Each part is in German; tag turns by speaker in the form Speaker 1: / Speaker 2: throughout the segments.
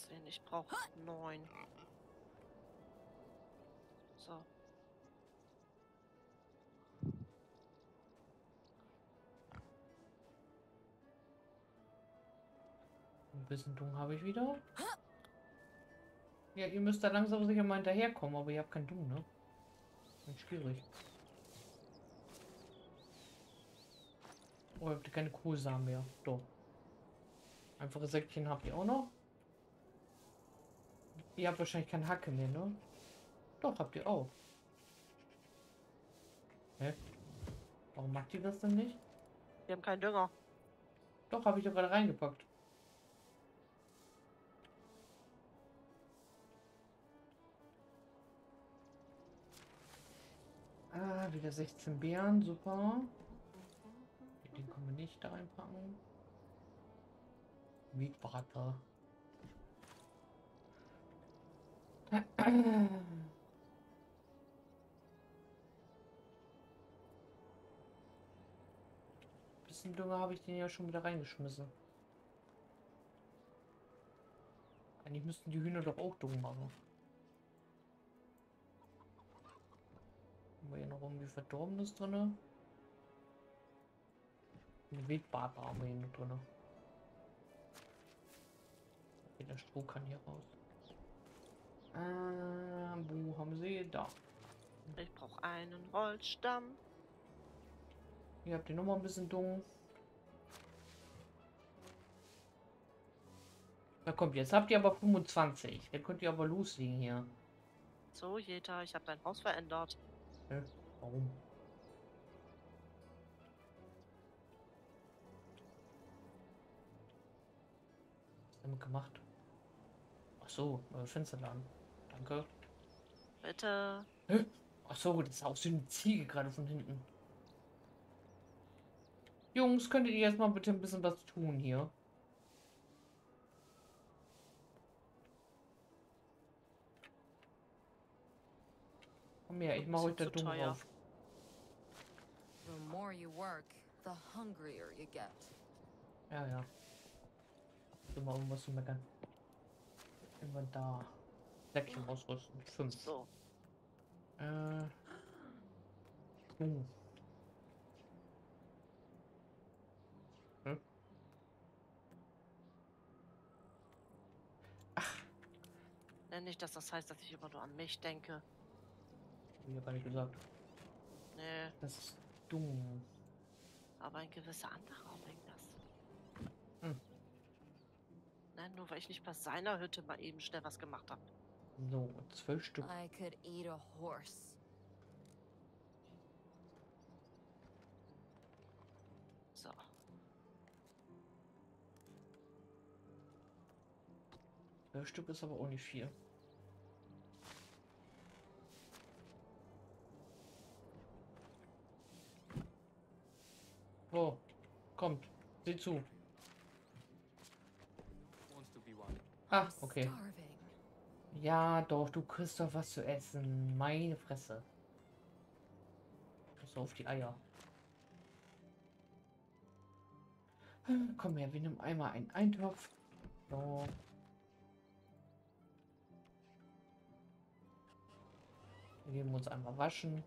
Speaker 1: aussehen. Ich brauche 9. So.
Speaker 2: Ein bisschen Dung habe ich wieder. Ja, ihr müsst da langsam sicher mal hinterherkommen, aber ihr habt kein Dung, ne? Ist schwierig. Oh, habt ihr keine Kohlsamen mehr? Doch. Einfache Säckchen habt ihr auch noch. Ihr habt wahrscheinlich kein Hacke mehr, ne? Doch, habt ihr auch. Hä? Warum macht ihr das denn nicht?
Speaker 1: Wir haben keinen Dünger.
Speaker 2: Doch, habe ich doch gerade reingepackt. Ah, wieder 16 Beeren, super. Den können wir nicht da reinpacken. Mietberater. Bisschen Dünger habe ich den ja schon wieder reingeschmissen. Eigentlich müssten die Hühner doch auch Dung machen. Haben wir hier noch irgendwie Verdorbenes drin? Eine Wildbarte haben wir hier noch drin. Okay, der Stroh kann hier raus. Wo haben sie? Da.
Speaker 1: Ich brauche einen Holzstamm.
Speaker 2: Hier habt ihr noch mal ein bisschen Dung. Na kommt, jetzt habt ihr aber 25. Dann könnt ihr aber loslegen hier.
Speaker 1: So, Jeta, ich habe dein Haus verändert.
Speaker 2: Hä? Warum? Was damit gemacht? Ach so, neue Fensterladen. Danke.
Speaker 1: Bitte.
Speaker 2: Hä? Ach so, das ist auch so eine Ziege gerade von hinten. Jungs, könntet ihr jetzt mal bitte ein bisschen was tun hier? Komm her,
Speaker 1: Noch
Speaker 2: ich
Speaker 1: ein
Speaker 2: mache euch
Speaker 1: bisschen
Speaker 2: da
Speaker 1: zu
Speaker 2: dumm
Speaker 1: teuer.
Speaker 2: rauf.
Speaker 3: The more you work, the hungrier you get.
Speaker 2: Ja, ja. So mal irgendwas zu meckern. Inventar. Säckchen ausrüsten. 5.
Speaker 1: So.
Speaker 2: Äh. Oh. Hm?
Speaker 1: Nenn nicht, dass das heißt, dass ich immer nur an mich denke.
Speaker 2: Hab ich ja gar nicht gesagt.
Speaker 1: Nee,
Speaker 2: Das ist dumm.
Speaker 1: aber ein gewisser anderer bringt das.
Speaker 2: Hm.
Speaker 1: Nein, nur weil ich nicht bei seiner Hütte mal eben schnell was gemacht habe.
Speaker 2: So, 12 Stück.
Speaker 3: I could eat a horse.
Speaker 1: So.
Speaker 2: 12 Stück ist aber auch nicht viel. Oh, kommt. Sieh zu.
Speaker 4: Wants to be one.
Speaker 2: Ah,
Speaker 3: I'm
Speaker 2: okay.
Speaker 3: starving.
Speaker 2: Ja, doch, du kriegst doch was zu essen. Meine Fresse. So auf die Eier. Komm her, wir nehmen einmal einen Eintopf. So. Wir geben uns einmal waschen.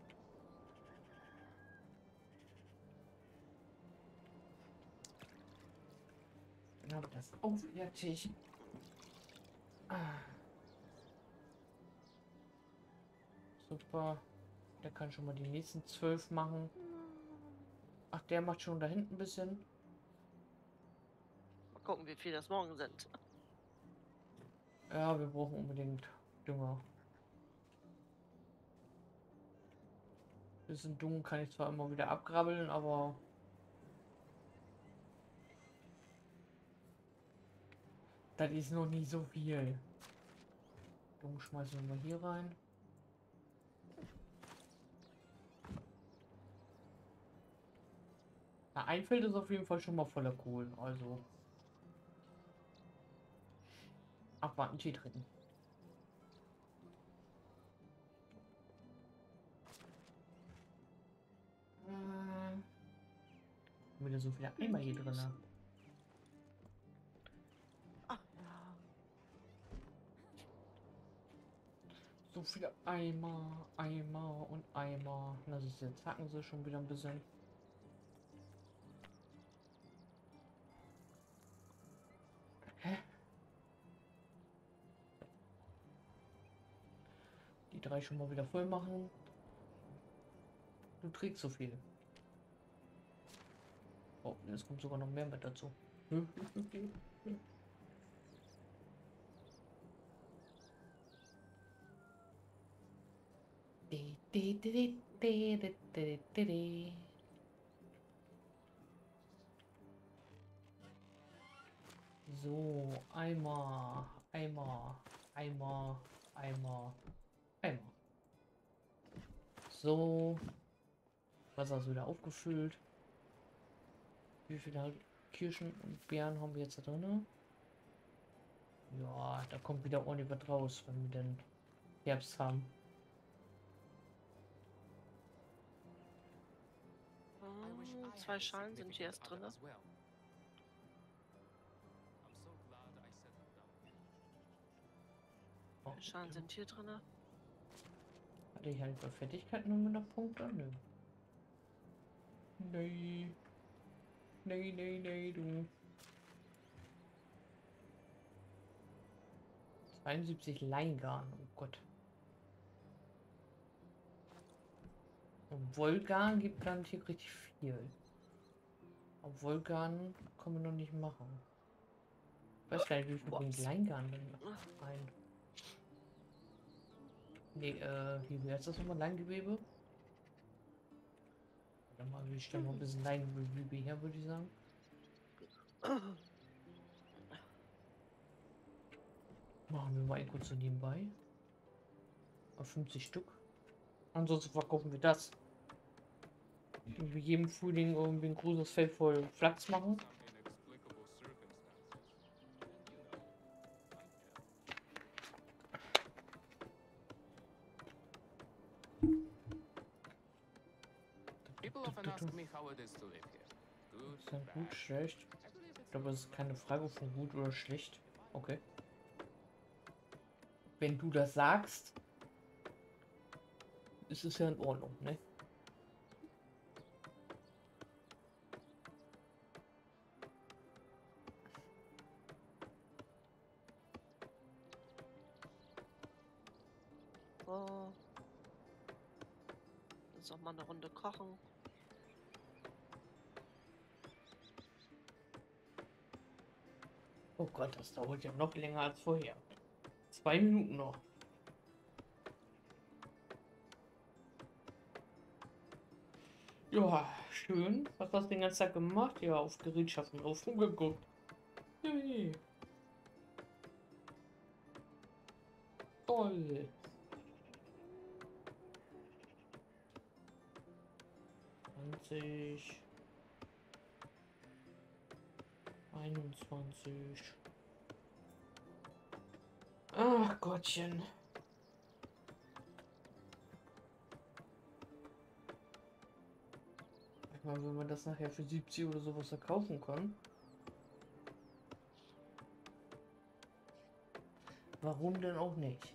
Speaker 2: Dann haben wir das auch fertig. Ah. Super. Der kann schon mal die nächsten 12 machen. Ach, der macht schon da hinten ein bisschen.
Speaker 1: Mal gucken, wie viel das morgen sind.
Speaker 2: Ja, wir brauchen unbedingt Dünger. Bisschen Dung kann ich zwar immer wieder abgrabbeln, aber das ist noch nicht so viel. Dung schmeißen wir mal hier rein. Na, ein Feld ist auf jeden Fall schon mal voller Kohl. Also abwarten, Tee trinken. Wieder so viele Eimer hier drin.
Speaker 1: Ach ja.
Speaker 2: So viele Eimer, Eimer und Eimer. Na, siehst du, jetzt hacken sie schon wieder ein bisschen. Hä? Die 3 schon mal wieder voll machen. Du trägst so viel. Oh, jetzt kommt sogar noch mehr mit dazu. So, Eimer, Eimer, Eimer, Eimer, Eimer. So, Wasser ist wieder aufgefüllt. Wie viele Kirschen und Beeren haben wir jetzt da drin? Ja, da kommt wieder ordentlich was raus, wenn wir den Herbst haben.
Speaker 1: Zwei Schalen sind hier erst drin.
Speaker 2: Oh,
Speaker 1: Wie viele Schalen sind hier drin?
Speaker 2: hatte ich halt bei Fertigkeiten nur mit einer Punkte? Nö. Nee. Nee, nee, nee, du. 72 Leingarn, oh Gott. Und Wollgarn gibt garantiert richtig viel. Aber Wollgarn kann man noch nicht machen. Ich weiß gar nicht, wie viel bringt Leingarn denn rein. Nee, wie heißt das nochmal? Leingewebe? Warte mal, wir stellen mal ein bisschen Leingewebe her, würde ich sagen. Machen wir mal kurz so nebenbei. Auf 50 Stück. Ansonsten verkaufen wir das. Wie jedem Frühling irgendwie ein großes Feld voll Flachs machen. Ist dann gut, schlecht? Ich glaube, es ist keine Frage von gut oder schlecht. Okay. Wenn du das sagst, ist es ja in Ordnung, ne?
Speaker 1: So. Jetzt auch mal eine Runde kochen.
Speaker 2: Oh Gott, das dauert ja noch länger als vorher. 2 Minuten noch. Ja, schön. Was hast du den ganzen Tag gemacht? Ja, auf Gerätschaften drauf rumgeguckt. Yay. Toll. ...20... 21... Ach Gottchen. Ich meine, wenn man das nachher für 70 oder sowas verkaufen kann. Warum denn auch nicht?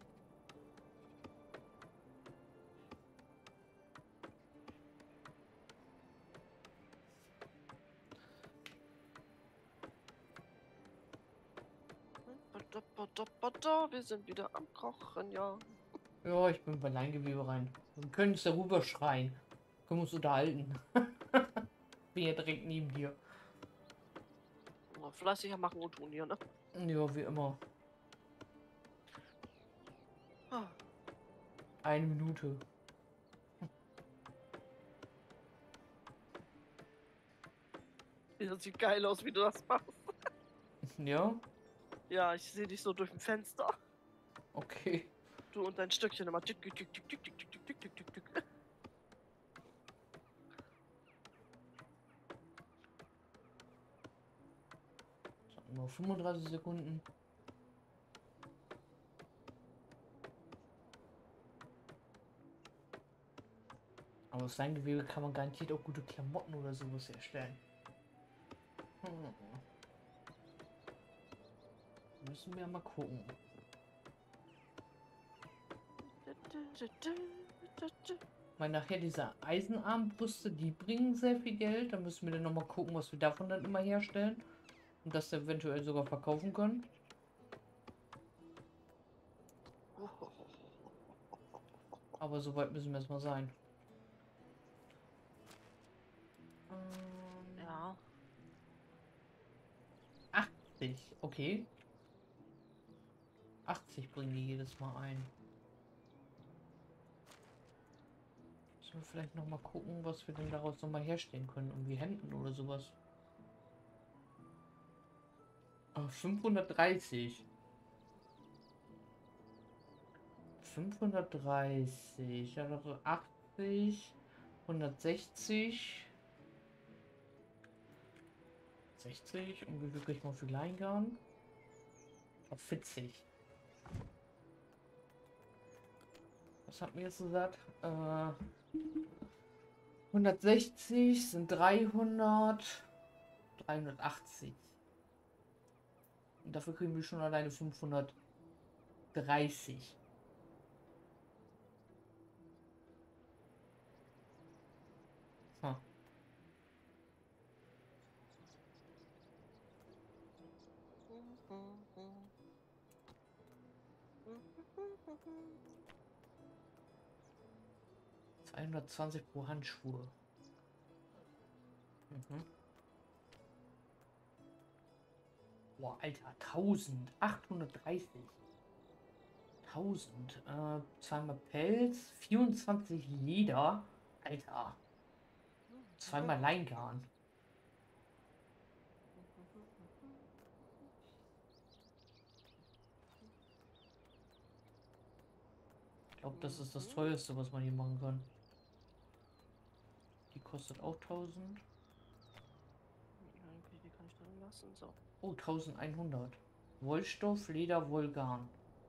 Speaker 1: Wir sind wieder am Kochen, ja.
Speaker 2: Ja, ich bin bei Leingewebe rein. Wir können es darüber schreien. Können wir uns unterhalten. Bin ja direkt neben dir.
Speaker 1: Fleißiger machen und tun hier, ne?
Speaker 2: Ja, wie immer.
Speaker 1: Ah,
Speaker 2: 1 Minute.
Speaker 1: das sieht geil aus, wie du das machst.
Speaker 2: Ja,
Speaker 1: Ja, ich sehe dich so durch ein Fenster.
Speaker 2: okay.
Speaker 1: Du und dein Stückchen immer. Tick, tick, tick, tick, tick, tick, tick, tick, tick, tick, tick.
Speaker 2: Nur 35 Sekunden. Aber aus Leingewebe kann man garantiert auch gute Klamotten oder sowas herstellen. Müssen wir mal gucken. Weil nachher diese Eisenarmbrüste, die bringen sehr viel Geld. Da müssen wir dann nochmal gucken, was wir davon dann immer herstellen. Und das eventuell sogar verkaufen können. Aber soweit müssen wir erstmal sein.
Speaker 1: Ja.
Speaker 2: 80, okay. 80 bringen die jedes Mal ein. Müssen wir vielleicht noch mal gucken, was wir denn daraus noch mal herstellen können. Irgendwie Hemden oder sowas. 530. 530. Ja, also 80. 160. 60. Und wie viel krieg ich mal für Leingarn? Auf 40. Was hat mir jetzt gesagt? 160 sind 300. 380. Und dafür kriegen wir schon alleine 530. Hm.
Speaker 1: Mhm.
Speaker 2: 220 pro Handschuhe. Mhm. Boah, Alter, 1830. 1000. Zweimal Pelz, 24 Leder. Alter. Zweimal Leingarn. Ich glaube, das ist das teuerste, was man hier machen kann. Die kostet auch 1000.
Speaker 1: Wie kann ich das lassen? So.
Speaker 2: Oh, 1100. Wollstoff, Leder, Wollgarn.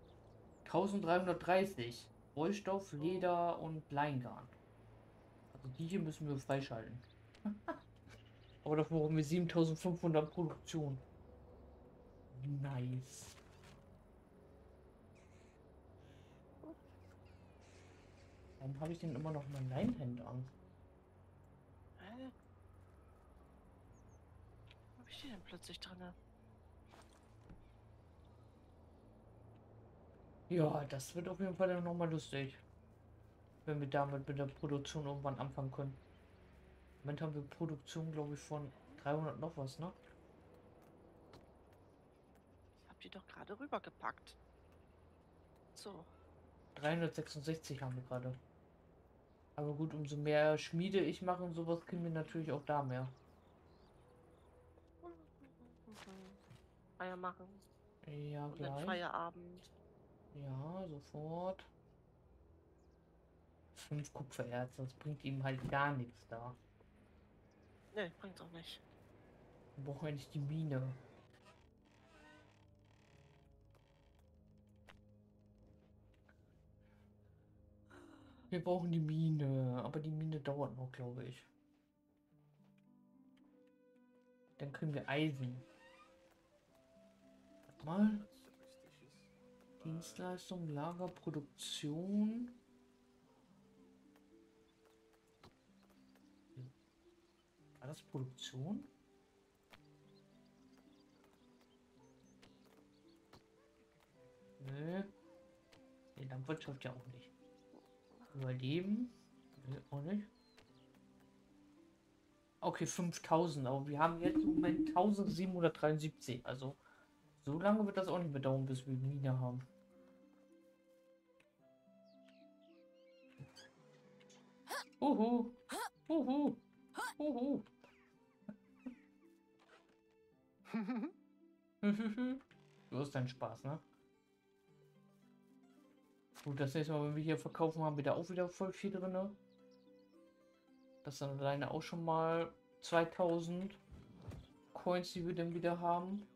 Speaker 2: 1330. Wollstoff, Leder und Leingarn. Also die hier müssen wir freischalten. Aber dafür brauchen wir 7500 Produktion. Nice. Warum habe ich denn immer noch mein Leinhemd an?
Speaker 1: Hä? Wo hab ich die denn plötzlich drin?
Speaker 2: Ja, das wird auf jeden Fall dann nochmal lustig. Wenn wir damit mit der Produktion irgendwann anfangen können. Im Moment haben wir Produktion, glaube ich, von 300 noch was, ne?
Speaker 1: Ich hab die doch gerade rübergepackt. So.
Speaker 2: 366 haben wir gerade. Aber gut, umso mehr Schmiede ich mache und sowas, kriegen wir natürlich auch da mehr.
Speaker 1: Eier machen.
Speaker 2: Ja,
Speaker 1: Und dann
Speaker 2: gleich.
Speaker 1: Feierabend.
Speaker 2: Ja, sofort. 5 Kupfererze, das bringt ihm halt gar nichts da.
Speaker 1: Ne, bringt's auch nicht.
Speaker 2: Wir brauchen ja nicht die Mine. Wir brauchen die Mine, aber die Mine dauert noch, glaube ich. Dann kriegen wir Eisen. Warte mal. Dienstleistung, Lager, Produktion. War das Produktion? Nö. Nee, Landwirtschaft ja auch nicht. Überleben? Nö, auch nicht. Okay, 5000, aber wir haben jetzt im Moment 1773. Also so lange wird das auch nicht mehr dauern, bis wir Mine haben. Uhu. Uhu. Uhu. Du hast deinen Spaß, ne? Gut, das nächste Mal, wenn wir hier verkaufen, haben wir da auch wieder voll viel drin. Das sind alleine auch schon mal 2000 Coins, die wir dann wieder haben.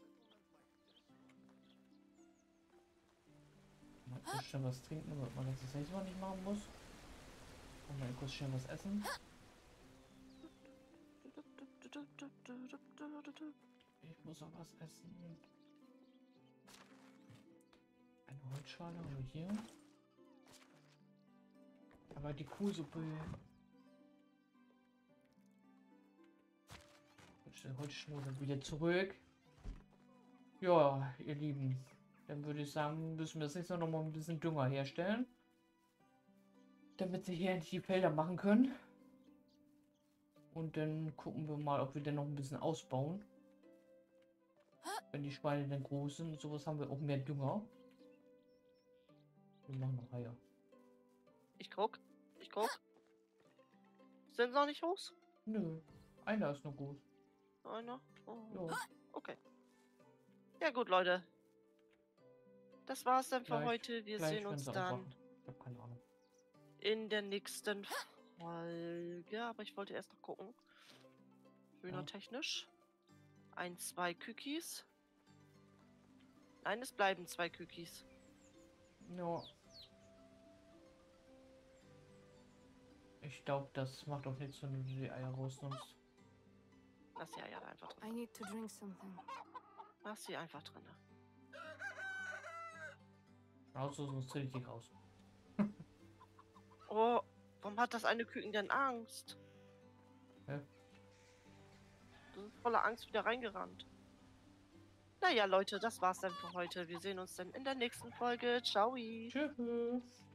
Speaker 2: Mal kurz schnell was trinken, damit man das nächste Mal nicht machen muss. Und mal kurz schnell was essen. Ich muss noch was essen. Eine Holzschale haben wir hier. Aber die Kuhsuppe. Heute schon wieder zurück. Ja, ihr Lieben. Dann würde ich sagen, müssen wir das nächste Mal noch mal ein bisschen Dünger herstellen. Damit sie hier endlich die Felder machen können. Und dann gucken wir mal, ob wir dann noch ein bisschen ausbauen. Wenn die Schweine dann groß sind, sowas haben wir auch mehr Dünger. Wir machen noch Eier.
Speaker 1: Ich guck. Sind noch nicht groß?
Speaker 2: Nö, einer ist noch groß.
Speaker 1: Einer? Oh.
Speaker 2: Ja,
Speaker 1: Okay. Ja gut, Leute. Das war's dann für
Speaker 2: Gleich-
Speaker 1: heute. Wir
Speaker 2: gleich,
Speaker 1: sehen
Speaker 2: wenn
Speaker 1: uns
Speaker 2: sie
Speaker 1: dann
Speaker 2: aufwachen. Ich hab keine Ahnung.
Speaker 1: in der nächsten Folge. Aber ich wollte erst noch gucken. Hühnertechnisch. 1, 2 Kükis. Nein, es bleiben 2 Kükis.
Speaker 2: Ja. Ich glaube, das macht auch nichts, wenn du die Eier rausnimmst.
Speaker 1: Lass die Eier da einfach drin.
Speaker 3: I need to drink something.
Speaker 1: Lass sie einfach drin.
Speaker 2: Also sonst zähle ich dich raus.
Speaker 1: Oh, warum hat das eine Küken denn Angst?
Speaker 2: Hä?
Speaker 1: Du bist voller Angst wieder reingerannt. Naja, Leute, das war's dann für heute. Wir sehen uns dann in der nächsten Folge. Ciao.
Speaker 2: Tschüss.